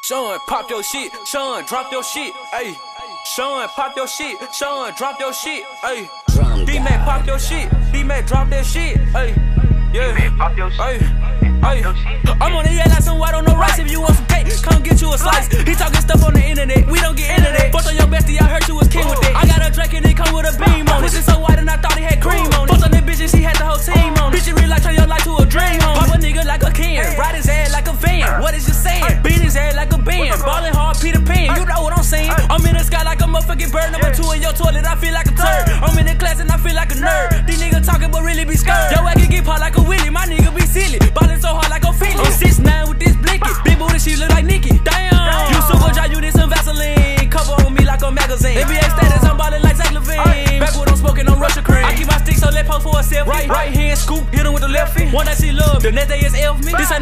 Sean, pop your shit. Sean, drop your shit. Ayy. Sean, pop your shit. Sean, drop your shit. Ayy. D-Mac, pop your shit. D-Mac, drop that shit. Ayy. Yeah. Pop your shit. Ayy. I'm on the air like some white on no rice. If you want some cake, come get you a slice. He talking stuff on the internet. We don't get into that. Fucked on your bestie, I heard you was king with that. I got a Drake and it come with a beam on it. Pussy so white and I thought he had cream on it. Fucked on that bitch and she had the whole team on it. Bitch, you real life, turn your life to a dream on it. Pop a nigga like a can. Ride his ass like a van. What is you saying? Beat his ass like a band. Ballin' hard, Peter Pan. You know what I'm saying? I'm in the sky like a motherfucking bird. Number 2 in your toilet, I feel like a turd. I'm in the class and I feel like a nerd. These niggas talking but really be scared. Yo, I can get popped like a willy. My nigga be silly. Ballin' so hard like a feeling. I'm 6'9" with this blinky. Big booty, she look like Nicki. Damn. You super dry, you need some Vaseline. Cover on me like a magazine. NBA status, I'm ballin' like Zach Levine. Backwood, I'm smoking on Russia cream. I keep my stick so let post for a selfie. Right hand scoop, hit him with the left feet. One that she love, the next day is elf me. This ain't